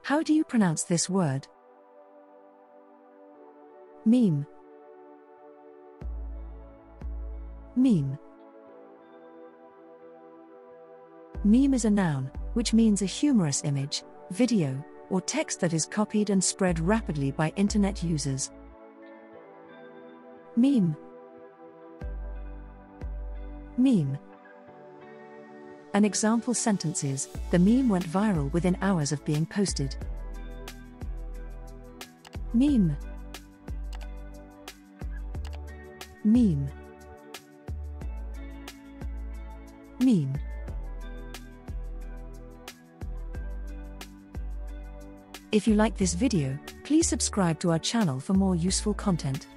How do you pronounce this word? Meme. Meme. Meme is a noun, which means a humorous image, video, or text that is copied and spread rapidly by internet users. Meme. Meme. An example sentence is, the meme went viral within hours of being posted. Meme. Meme. Meme. If you like this video, please subscribe to our channel for more useful content.